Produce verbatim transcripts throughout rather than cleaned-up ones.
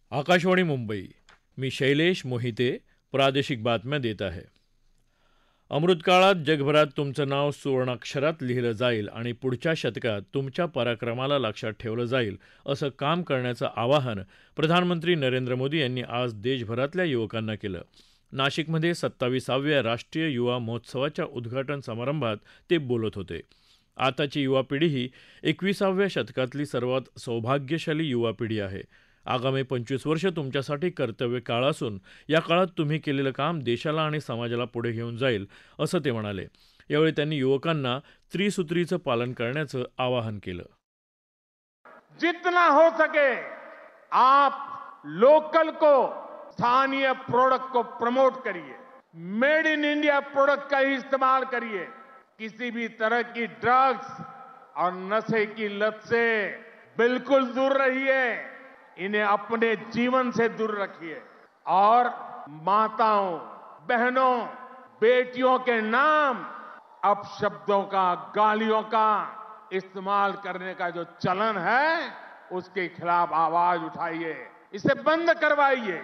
आकाशवाणी मुंबई. मी शैलेश मोहिते. प्रादेशिक बातम्या देत आहे. अमृतकाळात जगभरात तुमचं नाव सुवर्णाक्षरात लिहिलं जाईल आणि पुढच्या शतकात तुमच्या पराक्रमाला लक्षात ठेवलं जाईल असं काम करण्याचं आवाहन प्रधानमंत्री नरेंद्र मोदी यांनी आज देशभरातल्या युवकांना केलं. नाशिकमध्ये सत्ताविसाव्या राष्ट्रीय युवा महोत्सवाच्या उद्घाटन समारंभात ते बोलत होते. आताची युवा पिढी ही एकविसाव्या शतकातली सर्वात सौभाग्यशाली युवा पिढी आहे. आगामी पंचवीस वर्ष तुमच्यासाठी कर्तव्य काळ असून या काळात तुम्ही केलेलं काम देशाला आणि समाजाला पुढे घेऊन जाईल असं ते म्हणाले. यावेळी त्यांनी युवकांना त्रिसूत्रीचं पालन करण्याचं आवाहन केलं. जितना हो सके आप लोकल को, स्थानीय प्रोडक्ट को प्रमोट करिए. मेड इन इंडिया प्रोडक्ट का ही इस्तेमाल करिए. किसी भी तरह की ड्रग्स और नशे की लत से बिल्कुल दूर रहिए. इन्हें अपने जीवन से दूर रखिए और माताओं, बहनों, बेटियों के नाम अपशब्दों का, गालियों का इस्तेमाल करने का जो चलन है उसके खिलाफ आवाज उठाइए. इसे बंद करवाइए.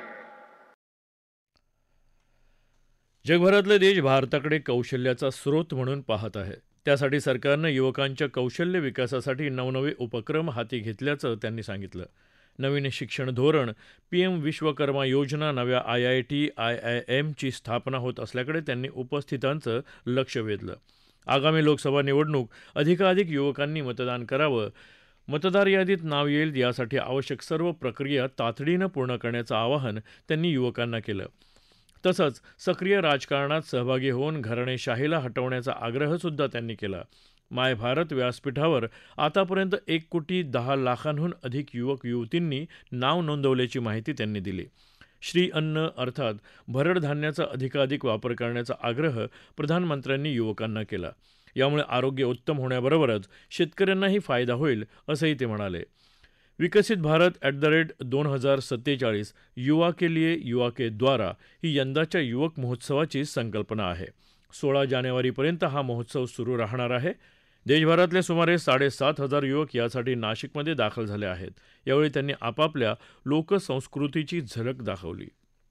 जगभरातले देश भारताकडे कौशल्याचा स्रोत म्हणून पाहत आहे. त्यासाठी सरकारनं युवकांच्या कौशल्य विकासासाठी नवनवे उपक्रम हाती घेतल्याचं त्यांनी सांगितलं. नवीन शिक्षण धोरण, पीएम विश्वकर्मा योजना, नव्या I I T, I I एमची स्थापना होत असल्याकडे त्यांनी उपस्थितांचं लक्ष वेधलं. आगामी लोकसभा निवडणूक अधिकाधिक युवकांनी मतदान करावं, मतदार यादीत नाव येईल यासाठी आवश्यक सर्व प्रक्रिया तातडीनं पूर्ण करण्याचं आवाहन त्यांनी युवकांना केलं. तसंच सक्रिय राजकारणात सहभागी होऊन घराणेशाहीला हटवण्याचा आग्रहसुद्धा त्यांनी केला. माय भारत व्यासपीठावर आतापर्यंत एक कोटी दहा लाखांहून अधिक युवक युवतींनी नाव नोंदवल्याची माहिती त्यांनी दिली. श्री अन्न अर्थात भरड धान्याचा अधिकाधिक वापर करण्याचा आग्रह प्रधानमंत्र्यांनी युवकांना केला. यामुळे आरोग्य उत्तम होण्याबरोबरच शेतकऱ्यांनाही फायदा होईल असंही ते म्हणाले. विकसित भारत ॲट द रेट दोन हजार सत्तेचाळीस युवा के लिए युवा के द्वारा ही यंदाच्या युवक महोत्सवाची संकल्पना आहे. सोळा जानेवारीपर्यंत हा महोत्सव सुरू राहणार आहे. देशभरातले सुमारे साडेसात हजार युवक यासाठी नाशिकमध्ये दाखल झाले आहेत. यावेळी त्यांनी आपापल्या लोकसंस्कृतीची झलक दाखवली.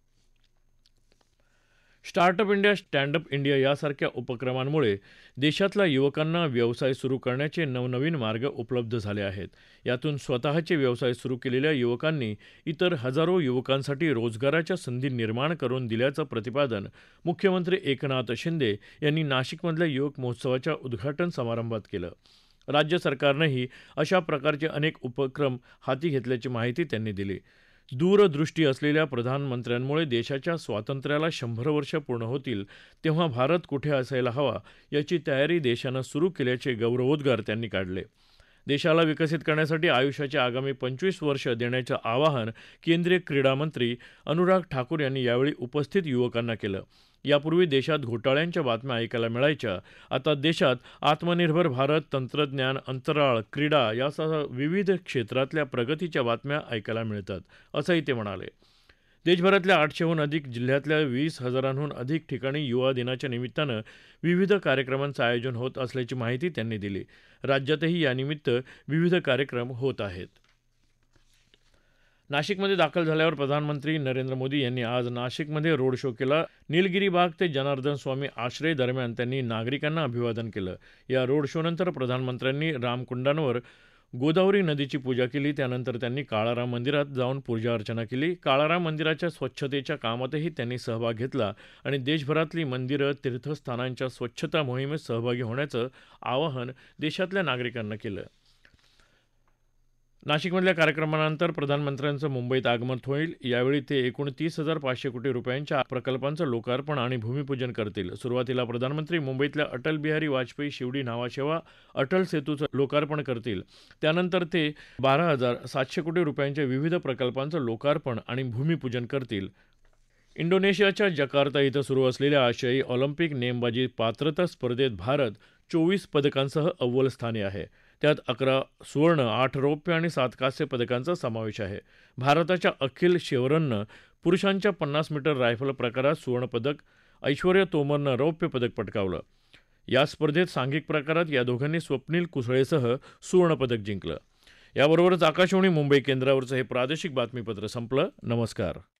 स्टार्टअप इंडिया, स्टँडअप इंडिया यासारख्या उपक्रमांमुळे देशातल्या युवकांना व्यवसाय सुरू करण्याचे नवनवीन मार्ग उपलब्ध झाले आहेत. यातून स्वतःचे व्यवसाय सुरू केलेल्या युवकांनी इतर हजारो युवकांसाठी रोजगाराच्या संधी निर्माण करून दिल्याचं प्रतिपादन मुख्यमंत्री एकनाथ शिंदे यांनी नाशिकमधल्या युवक महोत्सवाच्या उद्घाटन समारंभात केलं. राज्य सरकारनंही अशा प्रकारचे अनेक उपक्रम हाती घेतल्याची माहिती त्यांनी दिली. दूरदृष्टी असलेल्या प्रधानमंत्र्यांमुळे देशाच्या स्वातंत्र्याला शंभर वर्ष पूर्ण होतील तेव्हा भारत कुठे असायला हवा याची तयारी देशानं सुरू केल्याचे गौरवोद्गार त्यांनी काढले. देशाला विकसित करण्यासाठी आयुष्याचे आगामी पंचवीस वर्ष देण्याचं आवाहन केंद्रीय क्रीडा मंत्री अनुराग ठाकूर यांनी यावेळी उपस्थित युवकांना केलं. यापूर्वी देशात घोटाळ्यांच्या बातम्या ऐकायला मिळायच्या. आता देशात आत्मनिर्भर भारत, तंत्रज्ञान, अंतराळ, क्रीडा यासह विविध क्षेत्रातल्या प्रगतीच्या बातम्या ऐकायला मिळतात असंही ते म्हणाले. देशभरातल्या आठशेहून अधिक जिल्ह्यातल्या वीस हजारांहून अधिक ठिकाणी युवा दिनाच्या निमित्तानं विविध कार्यक्रमांचं आयोजन होत असल्याची माहिती त्यांनी दिली. राज्यातही यानिमित्त विविध कार्यक्रम होत आहेत. नाशिकमध्ये दाखल झाल्यावर प्रधानमंत्री नरेंद्र मोदी यांनी आज नाशिकमध्ये रोड शो केला. निलगिरी बाग ते जनार्दन स्वामी आश्रय दरम्यान त्यांनी नागरिकांना अभिवादन केलं. या रोड शोनंतर प्रधानमंत्र्यांनी रामकुंडांवर गोदावरी नदीची पूजा केली. त्यानंतर त्यांनी काळाराम मंदिरात जाऊन पूजा अर्चना केली. काळाराम मंदिराच्या स्वच्छतेच्या कामातही त्यांनी सहभाग घेतला आणि देशभरातली मंदिरं, तीर्थस्थानांच्या स्वच्छता मोहिमेत सहभागी होण्याचं आवाहन देशातल्या नागरिकांना केलं. नाशिकमधल्या कार्यक्रमानंतर प्रधानमंत्र्यांचं मुंबईत आगमन होईल. यावेळी ते एकूण तीस हजार पाचशे कोटी रुपयांच्या प्रकल्पांचं लोकार्पण आणि भूमिपूजन करतील. सुरुवातीला प्रधानमंत्री मुंबईतल्या अटल बिहारी वाजपेयी शिवडी नावाशेवा अटल सेतूचं लोकार्पण करतील. त्यानंतर ते बारा हजार सातशे कोटी रुपयांच्या विविध प्रकल्पांचं लोकार्पण आणि भूमिपूजन करतील. इंडोनेशियाच्या जकार्ता इथं सुरू असलेल्या आशियाई ऑलिम्पिक नेमबाजी पात्रता स्पर्धेत भारत चोवीस पदकांसह अव्वल स्थानी आहे. त्यात अकरा सुवर्ण, आठ रौप्य आणि सात कांस्य पदकांचा समावेश आहे. भारताच्या अखिल शेवरननं पुरुषांच्या पन्नास मीटर रायफल प्रकारात सुवर्णपदक, ऐश्वर्या तोमरनं रौप्य पदक पटकावलं. या स्पर्धेत सांघिक प्रकारात या दोघांनी स्वप्नील कुसळेसह सुवर्णपदक जिंकलं. याबरोबरच आकाशवाणी मुंबई केंद्रावरचं हे प्रादेशिक बातमीपत्र संपलं. नमस्कार.